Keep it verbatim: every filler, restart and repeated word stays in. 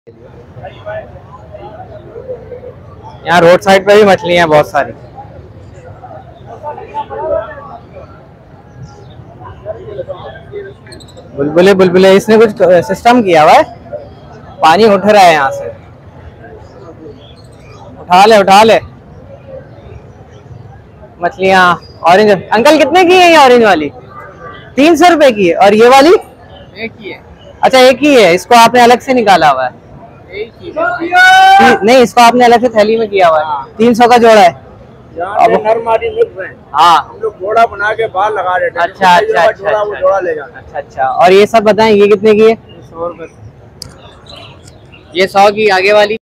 यहाँ road side पे भी मछलियाँ हैं बहुत सारी। बुलबुले बुलबुले इसने कुछ सिस्टम किया हुआ है, पानी उठ रहा है यहाँ से। उठा ले उठा ले मछलियाँ। ऑरेंज अंकल कितने की है ये ऑरेंज वाली? तीन सौ रुपए की है। और ये वाली एक ही है। अच्छा एक ही है, इसको आपने अलग से निकाला हुआ है? एक ही है। नहीं, इसको आपने अलग से थैली में किया हुआ है। तीन सौ का जोड़ा है। अब नर मादी मिल रहे हैं। हाँ हम लोग जोड़ा बना के बाहर लगा देते हैं। अच्छा अच्छा अच्छा जोड़ा वो जोड़ा ले जाना। अच्छा अच्छा। और ये सब बताएं, ये कितने की है? सौ रुपए। ये सौ की आगे वाली